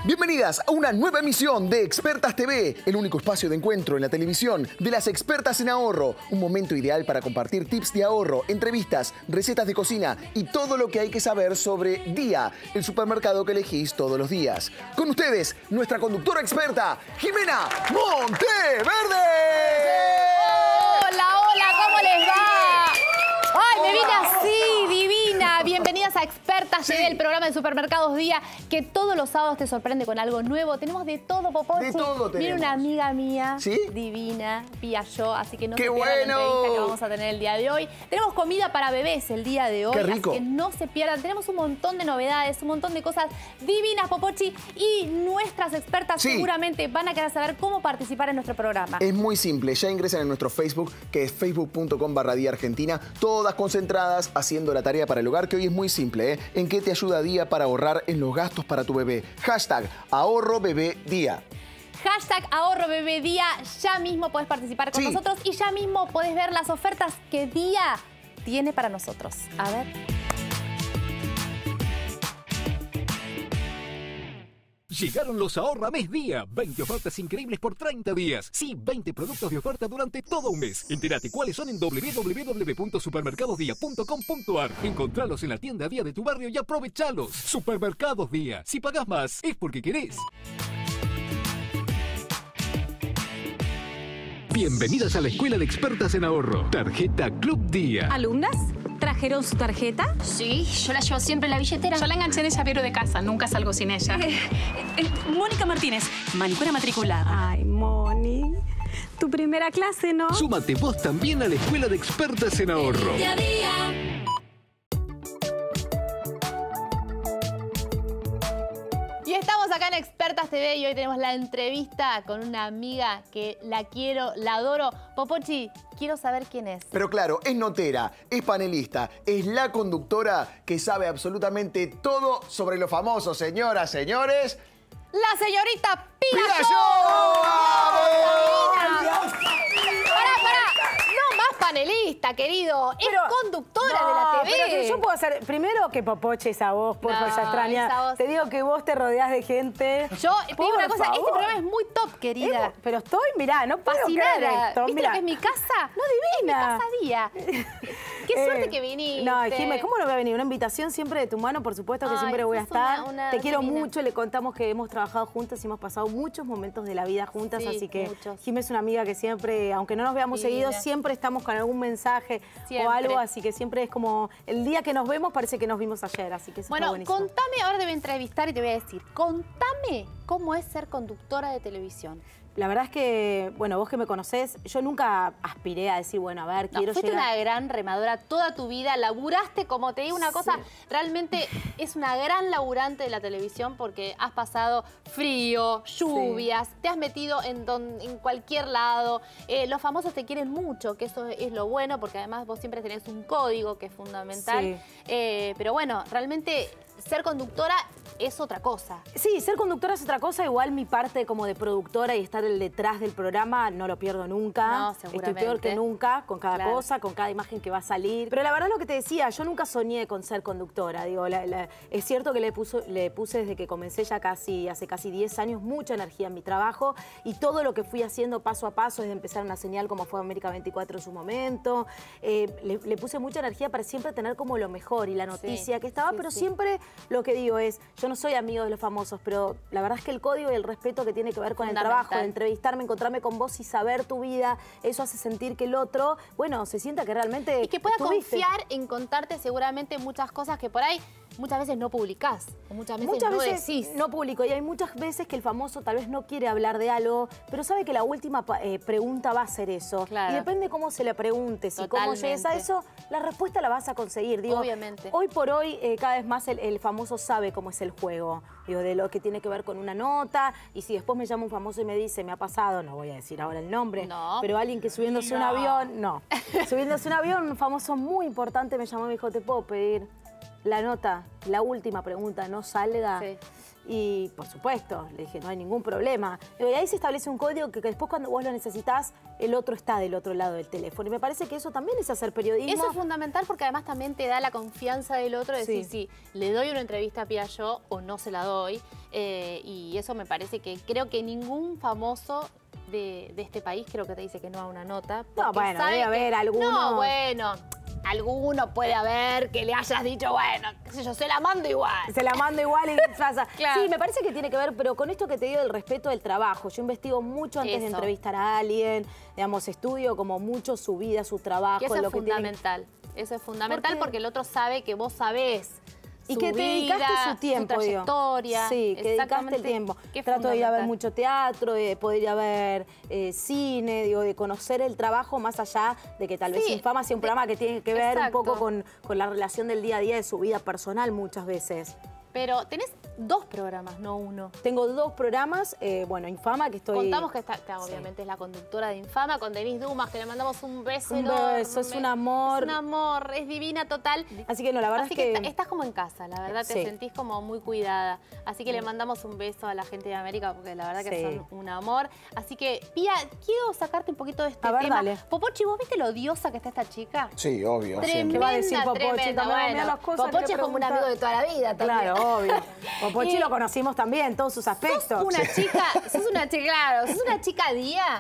Bienvenidas a una nueva emisión de Expertas TV, el único espacio de encuentro en la televisión de las expertas en ahorro. Un momento ideal para compartir tips de ahorro, entrevistas, recetas de cocina y todo lo que hay que saber sobre Día, el supermercado que elegís todos los días. Con ustedes, nuestra conductora experta, Jimena Monteverde. Hola, hola, ¿cómo les va? ¡Ay, me vine así, divina! Bienvenidas a Expertas TV, el programa de Supermercados Día, que todos los sábados te sorprende con algo nuevo. Tenemos de todo, Popochi. De todo tenemos. Viene una amiga mía, ¿sí? Divina, Pía Yo, así que no se ¡qué pierdan la bueno! entrevista que vamos a tener el día de hoy. Tenemos comida para bebés el día de hoy, ¡qué rico! así que no se pierdan. Tenemos un montón de novedades, un montón de cosas divinas, Popochi, y nuestras expertas seguramente van a querer saber cómo participar en nuestro programa. Es muy simple, ya ingresan en nuestro Facebook, que es facebook.com/DiaArgentina, todas concentradas haciendo la tarea para el hogar, que hoy es muy simple, ¿eh? ¿En qué te ayuda Día para ahorrar en los gastos para tu bebé? Hashtag ahorro bebé Día. Hashtag ahorro bebé Día. Ya mismo podés participar con nosotros y ya mismo podés ver las ofertas que Día tiene para nosotros. A ver. Llegaron los Ahorra Mes Día. 20 ofertas increíbles por 30 días. Sí, 20 productos de oferta durante todo un mes. Entérate cuáles son en www.supermercadosdia.com.ar. Encontralos en la tienda Día de tu barrio y aprovechalos. Supermercados Día. Si pagás más, es porque querés. Bienvenidas a la Escuela de Expertas en Ahorro. Tarjeta Club Día. ¿Alumnas? ¿Trajeron su tarjeta? Sí, yo la llevo siempre en la billetera. Yo la enganché en el llavero de casa, nunca salgo sin ella. Mónica Martínez, manicura matriculada. Ay, Moni, tu primera clase, ¿no? Súmate vos también a la Escuela de Expertas en Ahorro. Día a día. Y estamos acá en Expertas TV y hoy tenemos la entrevista con una amiga que la quiero, la adoro. Popochi, quiero saber quién es. Pero claro, es notera, es panelista, es la conductora que sabe absolutamente todo sobre los famosos, señoras, señores. ¡La señorita Pía ¡Pía Yo! Yo! ¡Vamos! ¡Pará! No más panelista, querido. Es conductora de la TV. Pero que yo puedo hacer... Primero que Popoche esa voz, por favor, ya extraña. esa voz. Te digo que vos te rodeás de gente. Yo te digo una cosa, favor. este programa es muy top, querida. Pero estoy, mirá, no puedo creer Fascinada. esto. ¿Viste Mirá. lo que es mi casa? No, divina. Es mi casa Día. Qué suerte que viniste. No, Jimé, ¿cómo no voy a venir? Una invitación siempre de tu mano, por supuesto que Ay, siempre voy a sos estar. una Te quiero divina. mucho, le contamos que hemos trabajado juntas y hemos pasado muchos momentos de la vida juntas, Sí, así que muchos. Jimé es una amiga que siempre, aunque no nos veamos Divina. seguidos, siempre estamos con algún mensaje Siempre. o algo, así que siempre es como el día que nos vemos parece que nos vimos ayer, así que eso está Bueno, buenísimo. contame, ahora te voy a entrevistar y te voy a decir, contame cómo es ser conductora de televisión. La verdad es que, bueno, vos que me conocés, yo nunca aspiré a decir, bueno, a ver, No, quiero fuiste llegar... una gran remadora toda tu vida, laburaste, como te digo una cosa, realmente es una gran laburante de la televisión porque has pasado frío, lluvias, te has metido en cualquier lado, los famosos te quieren mucho, que eso es lo bueno porque además vos siempre tenés un código que es fundamental, pero bueno, realmente ser conductora es otra cosa. Sí, ser conductora es otra cosa, igual mi parte como de productora y estar detrás del programa no lo pierdo nunca. No, Estoy seguramente. peor que nunca con cada Claro. cosa, con cada imagen que va a salir. Pero la verdad lo que te decía, yo nunca soñé con ser conductora. Digo, es cierto que le puse desde que comencé ya hace casi 10 años mucha energía en mi trabajo y todo lo que fui haciendo paso a paso desde empezar una señal como fue América 24 en su momento. Le puse mucha energía para siempre tener como lo mejor y la noticia que estaba, pero siempre lo que digo es, yo no soy amigo de los famosos, pero la verdad es que el código y el respeto que tiene que ver con el trabajo, de entrevistarme, encontrarme con vos y saber tu vida, eso hace sentir que el otro, bueno, se sienta que realmente Y que pueda estuviste. confiar en contarte seguramente muchas cosas que por ahí muchas veces no publicás, o muchas veces no decís. No publico y hay muchas veces que el famoso tal vez no quiere hablar de algo, pero sabe que la última pregunta va a ser eso. Claro. Y depende cómo se le preguntes y cómo llegues a eso, la respuesta la vas a conseguir. Digo, obviamente. Hoy por hoy cada vez más el famoso sabe cómo es el juego. Digo, de lo que tiene que ver con una nota y si después me llama un famoso y me dice, me ha pasado, no voy a decir ahora el nombre, pero alguien que subiéndose un avión, subiéndose un avión, un famoso muy importante me llamó y me dijo, ¿te puedo pedir la nota, la última pregunta, no salga? Y, por supuesto, le dije, no hay ningún problema. Y ahí se establece un código que después cuando vos lo necesitas, el otro está del otro lado del teléfono. Y me parece que eso también es hacer periodismo. Eso es fundamental porque además también te da la confianza del otro de decir, sí, le doy una entrevista a Pía yo o no se la doy. Y eso me parece que creo que ningún famoso de este país creo que te dice que no a una nota. No, bueno, debe haber alguno. No, bueno, alguno puede haber que le hayas dicho, bueno, qué sé yo, se la mando igual. Se la mando igual y pasa. Claro. Sí, me parece que tiene que ver, pero con esto que te digo del respeto del trabajo. Yo investigo mucho antes de entrevistar a alguien, digamos, estudio como mucho su vida, su trabajo. Y eso lo es que fundamental. Eso es fundamental porque el otro sabe que vos sabés. Y que te dedicaste su tiempo, su trayectoria. Sí, que dedicaste el tiempo. Trato de ir a ver mucho teatro, de poder ir a ver cine, digo, de conocer el trabajo más allá de que tal vez Infama sea un programa que tiene que ver un poco con la relación del día a día de su vida personal muchas veces. Pero tenés 2 programas, no 1. Tengo 2 programas, bueno, Infama, que estoy... Contamos que obviamente es la conductora de Infama, con Denise Dumas, que le mandamos un beso enorme. Un beso, es un amor. Es un amor, es divina total. Así que no, la verdad es que estás como en casa, la verdad, te sentís como muy cuidada. Así que le mandamos un beso a la gente de América, porque la verdad que son un amor. Así que, Pía, quiero sacarte un poquito de este tema. Dale. Popochi, ¿vos viste lo odiosa que está esta chica? Sí, obvio. Tremenda, ¿Qué va a decir Popochi? Tremenda. Bueno, Popochi es como un amigo de toda la vida también. Claro, obvio. Popochi lo conocimos también, todos sus aspectos. Sos una chica día.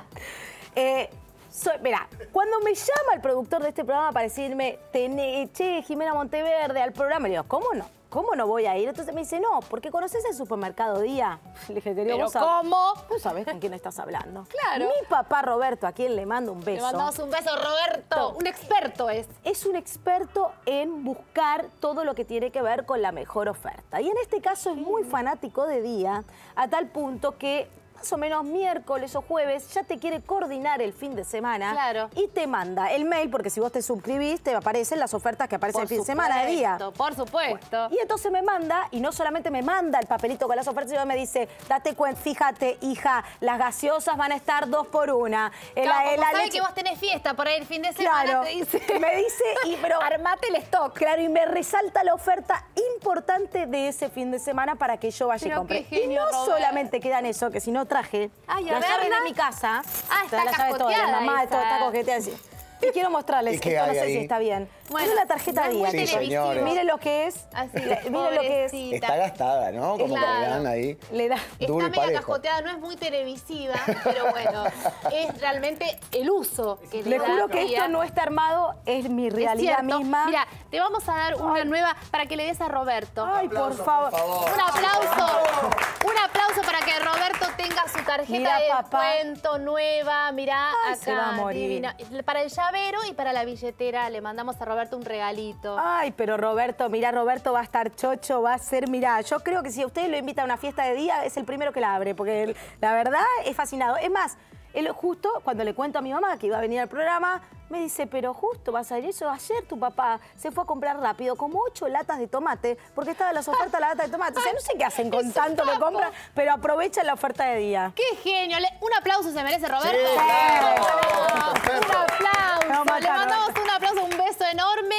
Mira, cuando me llama el productor de este programa para decirme, che, Jimena Monteverde al programa, le digo, ¿cómo no? ¿Cómo no voy a ir? Entonces me dice, no, porque conoces el supermercado Día. Le dije, ¿pero cómo? Vos sabés con quién estás hablando. Claro. Mi papá Roberto, a quien le mando un beso. Le mandamos un beso, Roberto. Un experto es. Es un experto en buscar todo lo que tiene que ver con la mejor oferta. Y en este caso es muy fanático de Día, a tal punto que más o menos miércoles o jueves ya te quiere coordinar el fin de semana. Claro. Y te manda el mail, porque si vos te suscribís, te aparecen las ofertas que aparecen el fin de semana de Día. Por supuesto. Y entonces me manda, y no solamente me manda el papelito con las ofertas, sino me dice, date cuenta, fíjate, hija, las gaseosas van a estar 2 por 1. Como sabe que vos tenés fiesta por ahí el fin de semana, claro, te dice. Me dice, pero armate el stock. Claro, y me resalta la oferta importante de ese fin de semana para que yo vaya y compre. Genio, y no Robert. solamente queda en eso, que si no traje la llave de mi casa. Está la llave toda, la mamá de todo, está coqueteada así. Y quiero mostrarles, ¿Y qué esto no hay sé ahí? si está bien. Bueno, Bueno, la tarjeta no es Día. muy televisivo. Miren lo que es. Así, Miren lo que es. Está gastada, ¿no? Como Claro. que le dan ahí. Le da. Está Duro y media parejo. cajoteada, no es muy televisiva, pero bueno, es realmente el uso que le Le da juro que Día. esto no está armado, es mi Es realidad cierto. misma. Mira, te vamos a dar una nueva para que le des a Roberto. Ay, por favor. Un aplauso. Un aplauso para que Roberto tenga su tarjeta Mirá, de papá. descuento nueva. Mirá, Ay, acá. se va a morir. Divina. Para el llavero y para la billetera le mandamos a Roberto un regalito. Ay, pero Roberto, mirá, Roberto va a estar chocho, va a ser, mirá, yo creo que si a ustedes lo invita a una fiesta de Día, es el primero que la abre, porque la verdad es fascinado. Es más, él justo, cuando le cuento a mi mamá que iba a venir al programa, me dice, pero justo vas a ir eso. Ayer tu papá se fue a comprar rápido como 8 latas de tomate, porque estaban las ofertas de la lata de tomate. O sea, no sé qué hacen con tanto que compran, pero aprovechan la oferta de Día. ¡Qué genio! Un aplauso se merece Roberto. Sí, claro. Un aplauso. No, Le mandamos un aplauso, un beso enorme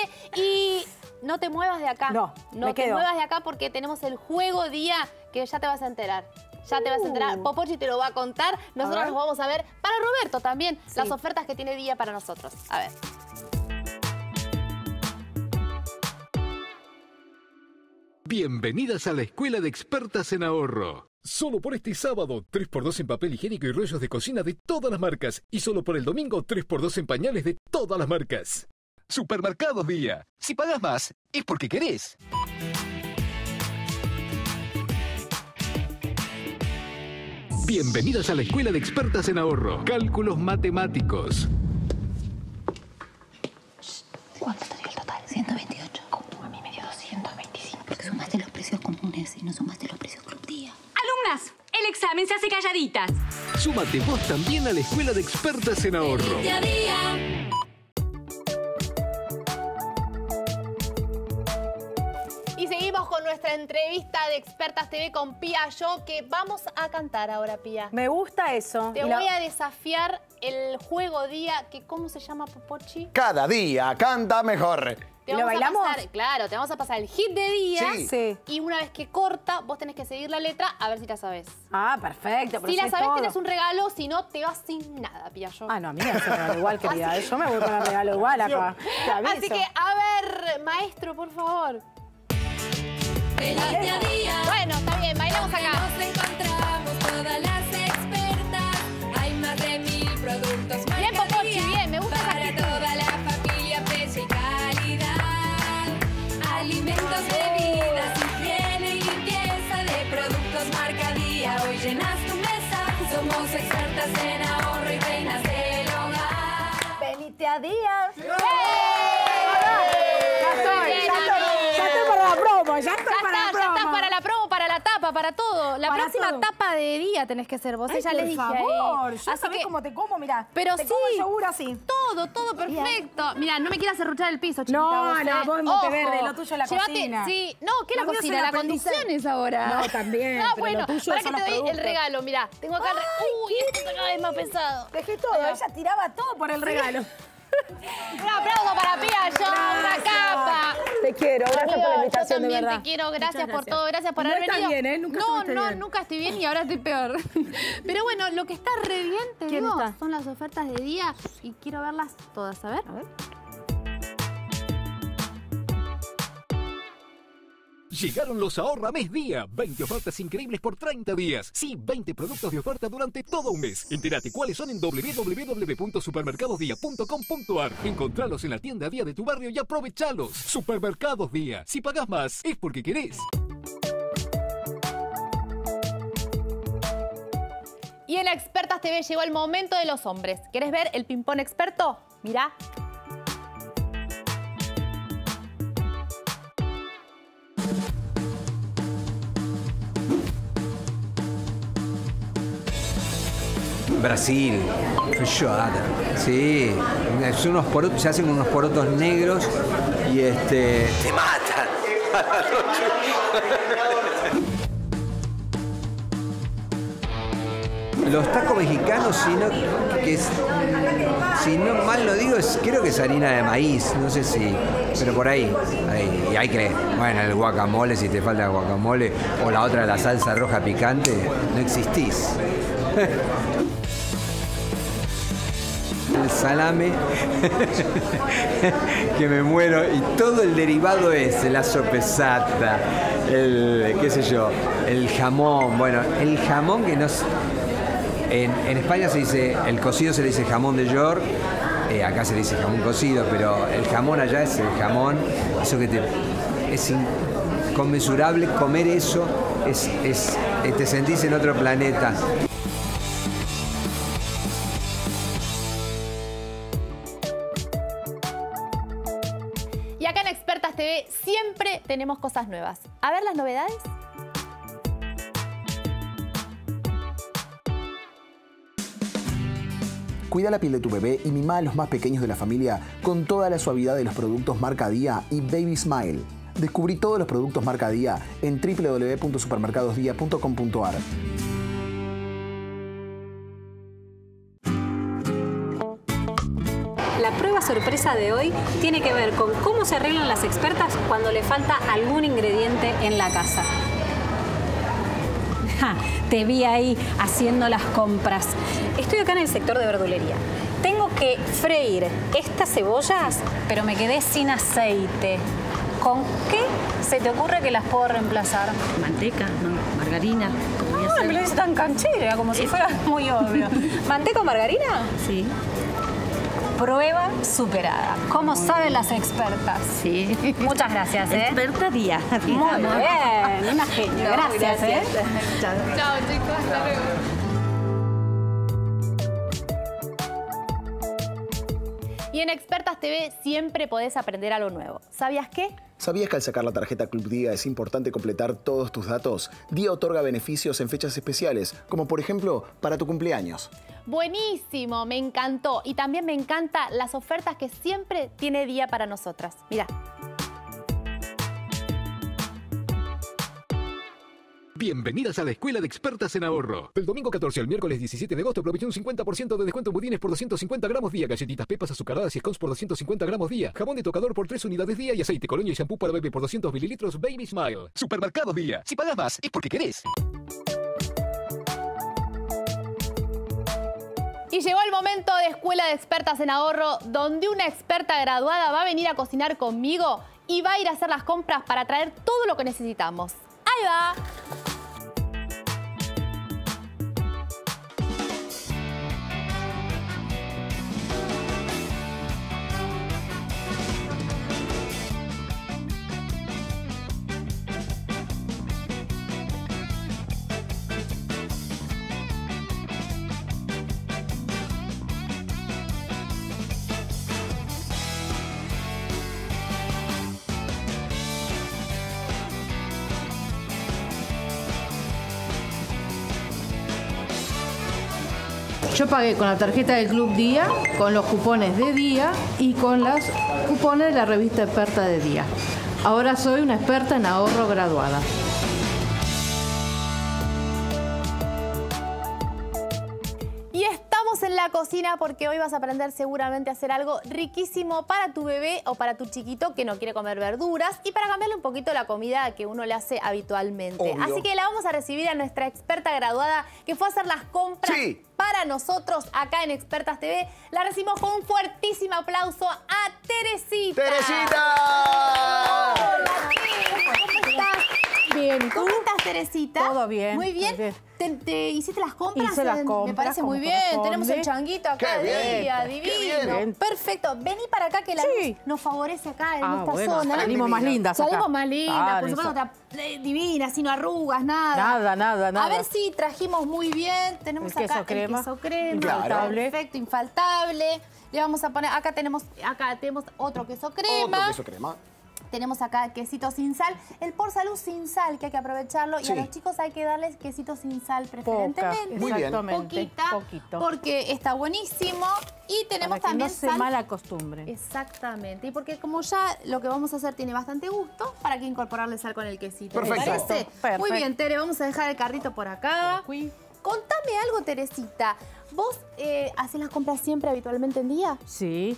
y no te muevas de acá. No, me te quedo. muevas de acá porque tenemos el juego Día que ya te vas a enterar. Ya te vas a enterar. Popochi te lo va a contar. Nosotros nos vamos a ver para Roberto también las ofertas que tiene Día para nosotros. A ver. Bienvenidas a la Escuela de Expertas en Ahorro. Solo por este sábado, 3x2 en papel higiénico y rollos de cocina de todas las marcas. Y solo por el domingo, 3x2 en pañales de todas las marcas. Supermercados Día. Si pagas más, es porque querés. Bienvenidas a la Escuela de Expertas en Ahorro. Cálculos matemáticos. ¿Cuánto te dio el total? 128. ¿Cómo? A mí me dio 225. Porque sumaste los precios comunes y no sumaste los precios Club Día. Alumnas, el examen se hace calladitas. Súmate vos también a la Escuela de Expertas en Ahorro. Y seguimos con nuestra entrevista de Expertas TV con Pía Yo, que vamos a cantar ahora, Pía. Me gusta eso. Te voy a desafiar el juego Día, que ¿cómo se llama, Popochi? Cada día canta mejor. te ¿Y lo vamos a bailamos? pasar, claro, te vamos a pasar el hit de día. Sí. Y una vez que corta, vos tenés que seguir la letra a ver si la sabés. Ah, perfecto. Si la sabés, tenés un regalo, si no, te vas sin nada, Piallo. Ah, no, a mí me hace regalo igual, querida. Yo me voy con el regalo igual acá. Te aviso. Así que, a ver, maestro, por favor. Velate a día. Bueno, está bien, bailamos acá. Nos encontramos todas las expertas. Hay más de 1000 productos. Bien, Popochi, bien, me gusta esa para actitud. toda la familia, precio y calidad. Alimentos, bebidas, higiene y limpieza de productos marca Día. Hoy llenas tu mesa. Somos expertas en ahorro y reinas del hogar. Venite a día. ¡Eh! Ya estoy para la promo, ya estoy para la Ya promo. estás para la promo, para la tapa, para todo. La Para próxima todo. tapa de día tenés que ser vos. Ay, Ya por les dije favor, ahí. yo sabés cómo te como, mirá. Pero te sí. como el yogur así. Todo perfecto. Mira, no me quieras serruchar el piso, chiquita. No, vos, no, vos en Ojo. Monteverde, lo tuyo es la Llévate- cocina. Sí, no, ¿qué la Lo mío es cocina? el La aprendizaje. conducción es ahora. No, también, pero bueno, lo tuyo para que son te los doy el productos. regalo, mirá. Tengo acá el Uy, esto está cada vez más pesado. Dejé todo, ella tiraba todo por el regalo. Un aplauso para Piallo, una capa. Te quiero, gracias por la Yo invitación, de también verdad. te quiero, gracias por gracias. todo, gracias por No haber estás venido. bien, ¿eh? Nunca no, estuviste bien. nunca estoy bien y ahora estoy peor. Pero bueno, lo que está re bien, te ¿Quién digo, está? son las ofertas de día y quiero verlas todas, a ver. Llegaron los Ahorra Mes Día. 20 ofertas increíbles por 30 días. Sí, 20 productos de oferta durante todo un mes. Entérate cuáles son en www.supermercadosdía.com.ar. Encontralos en la tienda Día de tu barrio y aprovechalos. Supermercados Día. Si pagás más, es porque querés. Y en Expertas TV llegó el momento de los hombres. ¿Querés ver el ping-pong experto? Mirá. Brasil, feijoada. Sí, son unos porotos, se hacen unos porotos negros y te matan. Los tacos mexicanos, si no mal lo digo, creo que es harina de maíz, no sé si, pero por ahí, y hay que, bueno, el guacamole, si te falta guacamole, o la otra, la salsa roja picante, no existís. El salame, que me muero, y todo el derivado es la sopesata, qué sé yo, el jamón, bueno, el jamón que no es... En España se dice, el cocido se le dice jamón de York, acá se le dice jamón cocido, pero el jamón allá es el jamón, eso que es inconmensurable, comer eso, te sentís en otro planeta. Y acá en Expertas TV siempre tenemos cosas nuevas. A ver las novedades. Cuida la piel de tu bebé y mima a los más pequeños de la familia con toda la suavidad de los productos Marca Día y Baby Smile. Descubrí todos los productos Marca Día en www.supermercadosdia.com.ar. La prueba sorpresa de hoy tiene que ver con cómo se arreglan las expertas cuando le falta algún ingrediente en la casa. Ja, te vi ahí haciendo las compras. Estoy acá en el sector de verdulería. Tengo que freír estas cebollas, pero me quedé sin aceite. ¿Con qué se te ocurre que las puedo reemplazar? Manteca, margarina. Ah, me lo dices tan canchera, como si fuera muy obvio. ¿Manteca o margarina? Sí, Prueba superada. ¿Cómo saben las expertas? sí. Muchas gracias, ¿eh? Experta día. Muy bien, una genia. Gracias, ¿eh? Chao, chicos, hasta luego. Y en Expertas TV siempre podés aprender algo nuevo. ¿Sabías qué? ¿Sabías que al sacar la tarjeta Club Día es importante completar todos tus datos? Día otorga beneficios en fechas especiales, como por ejemplo para tu cumpleaños. Buenísimo, me encantó. Y también me encantan las ofertas que siempre tiene Día para nosotras. Mirá. Bienvenidas a la Escuela de Expertas en Ahorro. Del domingo 14 al miércoles 17 de agosto aprovecha un 50% de descuento en budines por 250 gramos día, galletitas Pepas azucaradas y scones por 250 gramos día, jamón de tocador por 3 unidades día y aceite, colonia y shampoo para bebé por 200 mililitros Baby Smile. Supermercado Día. Si pagas más es porque querés. Y llegó el momento de Escuela de Expertas en Ahorro, donde una experta graduada va a venir a cocinar conmigo y va a ir a hacer las compras para traer todo lo que necesitamos. ¡Ahí va! Yo pagué con la tarjeta del Club Día, con los cupones de Día y con los cupones de la revista Experta de Día. Ahora soy una experta en ahorro graduada. Y estamos en la cocina porque hoy vas a aprender seguramente a hacer algo riquísimo para tu bebé o para tu chiquito que no quiere comer verduras y para cambiarle un poquito la comida que uno le hace habitualmente. Obvio. Así que la vamos a recibir a nuestra experta graduada que fue a hacer las compras para nosotros acá en Expertas TV. La recibimos con un fuertísimo aplauso a Teresita. ¡Teresita! Hola, ¿cómo estás? Bien, ¿y tú? ¿Cómo estás, Teresita? Todo bien. Muy bien. Muy bien. ¿Te hiciste las compras? Hice las Me compras, parece muy como bien. corresponde. Tenemos el changuito acá Qué de día, bien, divino. qué bien. Perfecto. Vení para acá que la Sí. luz nos favorece acá en esta bueno, zona. salimos más lindas acá. Salimos más lindas, Ah, por supuesto, listo. divina, sin arrugas, nada. Nada. A ver si trajimos muy bien. Tenemos El queso acá crema. el queso crema. Claro. Perfecto, infaltable. Le vamos a poner, acá tenemos otro queso crema. Otro queso crema. Tenemos acá quesito sin sal. El por salud sin sal, que hay que aprovecharlo. Sí. Y a los chicos hay que darles quesito sin sal preferentemente. Muy bien. Exactamente. Poquita, porque está buenísimo. Y tenemos Para que también no se sal. mala costumbre. Exactamente. Y porque como ya lo que vamos a hacer tiene bastante gusto, ¿para qué incorporarle sal con el quesito? ¿Te Perfecto. parece? Perfecto. Muy bien, Tere, vamos a dejar el carrito por acá. Contame algo, Teresita. ¿Vos haces las compras siempre habitualmente en día? Sí.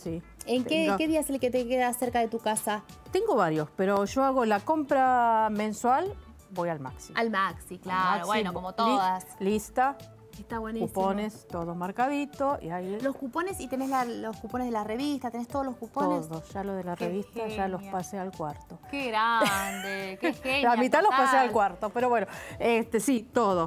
¿En qué día es el que te queda cerca de tu casa? Tengo varios, pero yo hago la compra mensual, voy al Maxi. Al Maxi, claro. Al Maxi, Bueno, como todas. Lista, Está buenísimo. cupones, todo marcadito. Y ahí Los cupones, y tenés los cupones de la revista, tenés todos los cupones. todos, ya lo de la Qué revista ya los genia. pasé al cuarto. Qué grande, qué genia. La mitad los pasé total. al cuarto, pero bueno, sí, todo.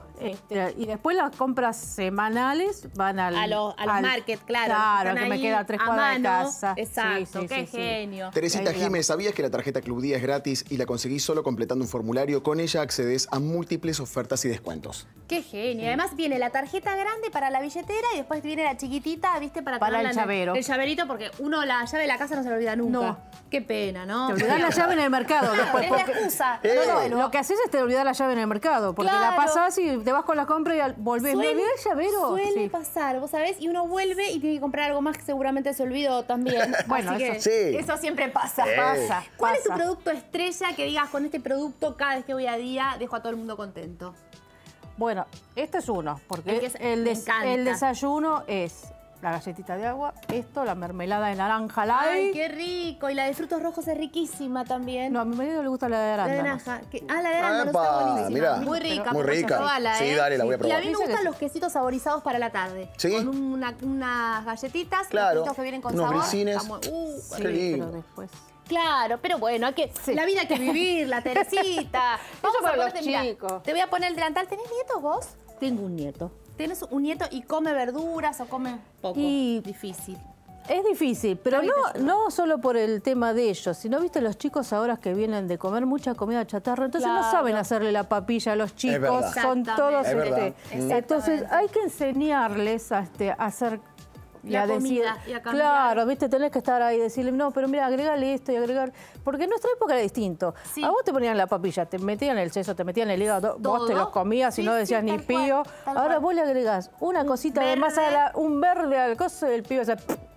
Y después las compras semanales van A los market, claro. Claro, están que me ahí queda a 3 a cuadras de mano. casa. Exacto, Sí, qué sí. genio. Teresita Ahí Jiménez, ¿sabías que la tarjeta Club Día es gratis y la conseguís solo completando un formulario? Con ella accedes a múltiples ofertas y descuentos. Qué genio. Además viene la tarjeta grande para la billetera y después viene la chiquitita, ¿viste? Para el llavero. El llaverito, porque uno la llave de la casa no se la olvida nunca. No. Qué pena, ¿no? Te olvidás la llave en el mercado después. Es la porque- excusa. Lo que haces es te olvidar la llave en el mercado, porque la Claro. pasás y te vas con la compra y volvés. ¿Me olvidé el llavero? Suele Sí. pasar, vos sabés, y uno vuelve y tiene que comprar algo más que seguramente se olvidó también. Bueno, Así que eso sí. eso siempre pasa. ¿Cuál es tu producto estrella que digas, con este producto cada vez que voy a día dejo a todo el mundo contento? Bueno, este es uno, porque El que es- me encanta. el desayuno es la galletita de agua, la mermelada de naranja light. Ay, qué rico. Y la de frutos rojos es riquísima también. No, a mi marido le gusta la de La de arándanos. naranja. La de arándanos Epa, está buenísima. mirá. Muy rica. Muy Pocoyo, rica. probala, Sí, dale, la voy a Y probar. a mí me Dice que gustan sí. los quesitos saborizados para la tarde. ¿Sí? Con unas galletitas, Claro. los quesitos que vienen con Unos sabor. grisines. Está muy- Sí, Qué lindo. pero después. Claro, pero bueno, la vida hay que vivirla, Teresita. Vamos para a los ponerte, mirá, chicos. te voy a poner el delantal. ¿Tenés nietos vos? Tengo un nieto. ¿Tenés un nieto y come verduras o come poco? Y- Difícil. Es difícil, pero no solo por el tema de ellos, sino, viste, los chicos ahora que vienen de comer mucha comida chatarra, entonces no Claro. saben hacerle la papilla a los chicos, verdad. son todos... Es verdad. Entonces hay que enseñarles a hacer... Y La a decir, comida, y a cambiar. claro, viste, tenés que estar ahí y decirle, no, pero mira, agregale esto y agregar... Porque en nuestra época era distinto. Sí. A vos te ponían la papilla, te metían el seso, te metían el hígado, vos te Todo. los comías y Sí, no sí, decías ni tal cual, pío. tal Ahora cual. vos le agregás una cosita de masa, verde. un verde al coso del pío, o sea,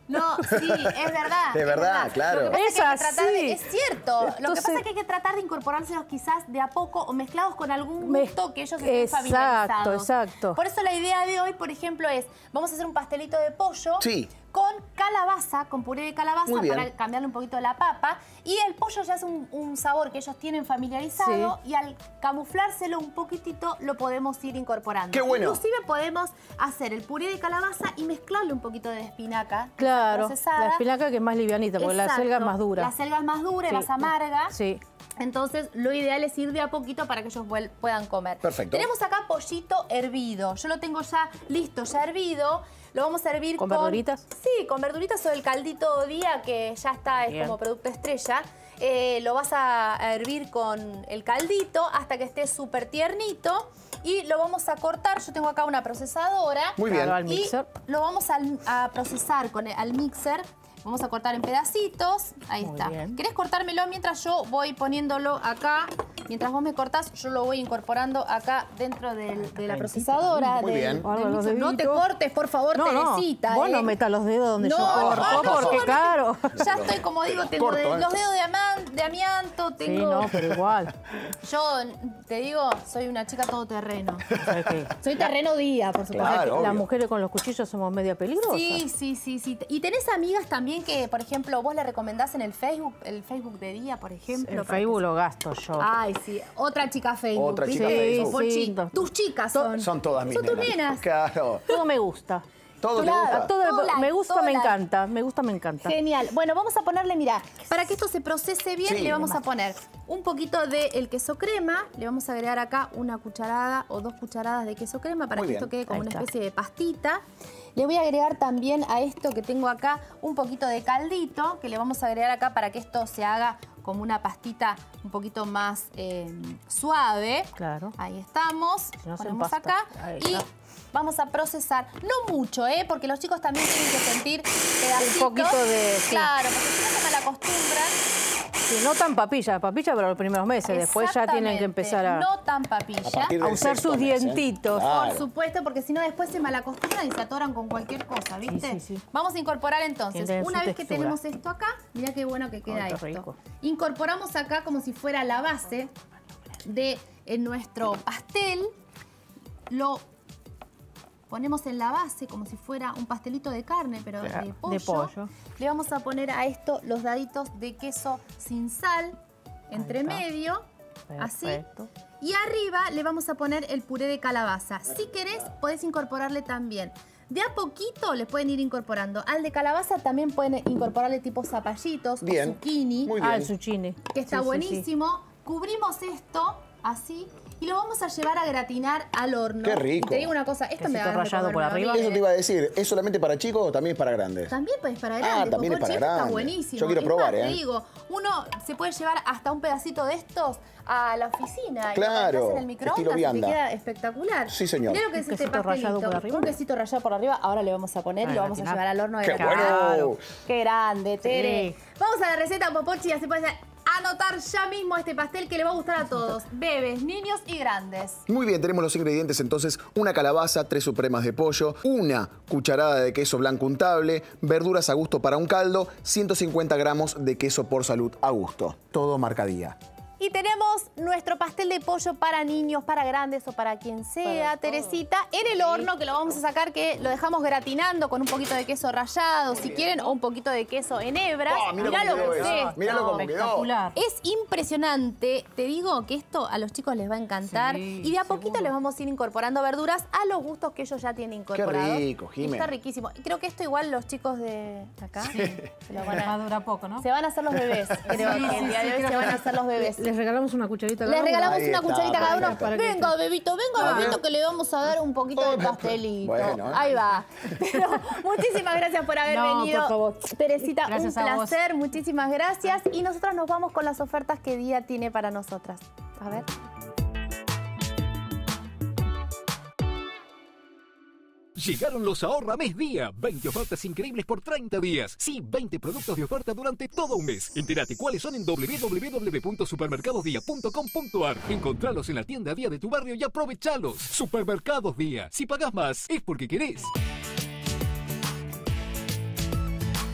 No, sí, es verdad. De verdad, claro. Lo que pasa es que hay que tratar sí. es cierto. Lo que Entonces- pasa es que hay que tratar de incorporárselos quizás de a poco o mezclados con algún gusto que ellos estén Exacto, familiarizados. exacto. Por eso la idea de hoy, por ejemplo, es vamos a hacer un pastelito de pollo. Sí. Con calabaza, con puré de calabaza Muy bien. para cambiarle un poquito la papa. Y el pollo ya es un sabor que ellos tienen familiarizado y al camuflárselo un poquitito lo podemos ir incorporando. ¡Qué bueno! Inclusive podemos hacer el puré de calabaza y mezclarle un poquito de espinaca Claro, procesada. la espinaca que es más livianita, porque la Exacto. selga es más dura. La selga es más dura y Sí. más amarga. Sí. Entonces, lo ideal es ir de a poquito para que ellos puedan comer. Perfecto. Tenemos acá pollito hervido. Yo lo tengo ya listo, ya hervido. Lo vamos a hervir ¿Con verduritas? Sí, con verduritas o el caldito día que ya está, es Bien. como producto estrella. Lo vas a hervir con el caldito hasta que esté súper tiernito. Y lo vamos a cortar. Yo tengo acá una procesadora. Muy bien. Claro, al Y mixer. lo vamos a procesar al mixer. Vamos a cortar en pedacitos. Ahí Muy está. bien. ¿Querés cortármelo mientras yo voy poniéndolo acá? Mientras vos me cortás, yo lo voy incorporando acá dentro de la procesadora. Muy bien. del Guarda los mixer. No te deditos. cortes, por favor, No, Teresita. vos no metas los dedos donde yo corto, porque no, claro. Ya estoy, como digo, tengo Corto, los dedos de amianto, Sí, tengo... no, pero igual. Yo, te digo, soy una chica todoterreno. ¿Sabes qué? Soy terreno día, por supuesto. Claro, Las obvio. mujeres con los cuchillos somos media peligrosas. Sí. ¿Y tenés amigas también que, por ejemplo, vos le recomendás en el Facebook de día, por ejemplo? El Facebook lo gasto yo. Ay, sí. Otra chica Facebook. Otra chica ¿viste? Facebook. Sí. Tus chicas son. Son todas mis Son tus nenas. Claro. Todo me gusta. ¿Todo te Claro. gusta? Todo Todo me like, gusta, todo me like. encanta. Me gusta, me encanta. Genial. Bueno, vamos a ponerle, mira, para que esto se procese bien, Sí. le vamos a poner un poquito del queso crema. Le vamos a agregar acá una cucharada o 2 cucharadas de queso crema para Muy que bien. esto quede como Ahí una está. especie de pastita. Le voy a agregar también a esto que tengo acá un poquito de caldito, que le vamos a agregar acá para que esto se haga como una pastita un poquito más suave. Claro. Ahí estamos. Si no se Ponemos empasta. acá Ahí y está. vamos a procesar. No mucho, porque los chicos también tienen que sentir pedacitos. Un poquito de- sí. Claro, porque si no se malacostumbran. Sí, no tan papilla para los primeros meses. Después ya tienen que empezar a, No tan papilla. A partir a del usar sexto sus mes, ¿eh? dientitos. Claro. Por supuesto, porque si no después se malacostumbran y se atoran con cualquier cosa, ¿viste? Sí. Vamos a incorporar entonces, Tienen una su vez que textura. tenemos esto acá, mirá qué bueno que queda Ay, qué esto. rico. Incorporamos acá como si fuera la base de nuestro pastel. Lo ponemos en la base como si fuera un pastelito de carne, pero Claro, de de pollo. pollo. Le vamos a poner a esto los daditos de queso sin sal entre está. medio, así. Perfecto. Y arriba le vamos a poner el puré de calabaza. Si querés, podés incorporarle también. De a poquito le pueden ir incorporando. Al de calabaza también pueden incorporarle tipo zapallitos Bien. o zucchini, Muy bien. Ah, el zucchini. que está Sí, sí, sí. buenísimo. Cubrimos esto así y lo vamos a llevar a gratinar al horno. Qué rico. Y te digo una cosa, esto me Quesito va a rallado por arriba. Eso te iba a decir, ¿es solamente para chicos o también es para grandes? También pues para grandes. también es para Popochi, esto grandes. Está buenísimo. Yo quiero Es probar, más, ¿eh? Te digo, uno se puede llevar hasta un pedacito de estos a la oficina. Claro, Y lo calentás en el estilo microondas y te vianda. queda espectacular. Sí, señor. Mirá lo que es Un este quesito rallado pastelito. por arriba. Un quesito rallado por arriba. Ahora le vamos a poner y Para lo vamos a gratinar. llevar al horno de ¡Qué gratinar. bueno! ¡Qué grande, Tere! Sí. Vamos a la receta, Popochi, así puedes anotar ya mismo este pastel que le va a gustar a todos. Bebés, niños y grandes. Muy bien, tenemos los ingredientes entonces. Una calabaza, 3 supremas de pollo, una cucharada de queso blanco untable, verduras a gusto para un caldo, 150 gramos de queso por salud a gusto. Todo marcadía. Y tenemos nuestro pastel de pollo para niños, para grandes o para quien sea, Teresita, en el horno, que lo vamos a sacar, que lo dejamos gratinando con un poquito de queso rallado, si quieren, o un poquito de queso en hebras. Mirá Mirá cómo lo quedó que es eso. esto. Míralo cómo quedó. Espectacular. Es impresionante. Te digo que esto a los chicos les va a encantar. Sí, y de a poquito seguro. les vamos a ir incorporando verduras a los gustos que ellos ya tienen incorporados. rico, Y Jimé. está riquísimo. Y creo que esto igual los chicos de acá se lo van Va a a... durar poco, ¿no? Se van a hacer los bebés. Creo que el día de hoy se van a hacer los bebés. Les regalamos una cucharita cada Les uno. regalamos Ahí una está, cucharita cada uno. para que- Venga, bebito, que le vamos a dar un poquito de pastelito. Bueno, Ahí va. Pero muchísimas gracias por haber No, venido. por favor. Teresita, Gracias un a vos. placer. Muchísimas gracias. Y nosotros nos vamos con las ofertas que Día tiene para nosotras. A ver. Llegaron los Ahorra Mes Día. 20 ofertas increíbles por 30 días. Sí, 20 productos de oferta durante todo un mes. Entérate cuáles son en www.supermercadosdía.com.ar. Encontralos en la tienda Día de tu barrio y aprovechalos. Supermercados Día. Si pagás más, es porque querés.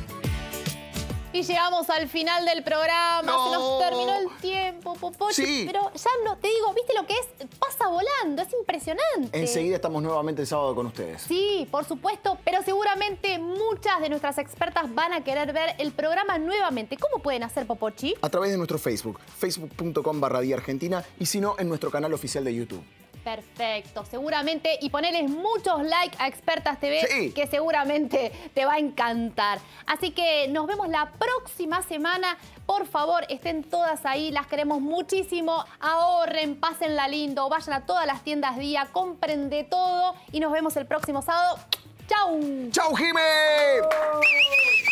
Y llegamos al final del programa. No. Se nos terminó el tiempo, Popochi. Sí. Pero ya no, te digo, ¿viste lo que es? Pasa volando, es impresionante. Enseguida estamos nuevamente el sábado con ustedes. Sí, por supuesto, pero seguramente muchas de nuestras expertas van a querer ver el programa nuevamente. ¿Cómo pueden hacer, Popochi? A través de nuestro Facebook, facebook.com/Día Argentina, y si no, en nuestro canal oficial de YouTube. Perfecto, seguramente. Y ponerles muchos likes a Expertas TV, Sí. que seguramente te va a encantar. Así que nos vemos la próxima semana. Por favor, estén todas ahí, las queremos muchísimo. Ahorren, pásenla lindo, vayan a todas las tiendas Día, compren de todo y nos vemos el próximo sábado. ¡Chau! ¡Chau, Jimé!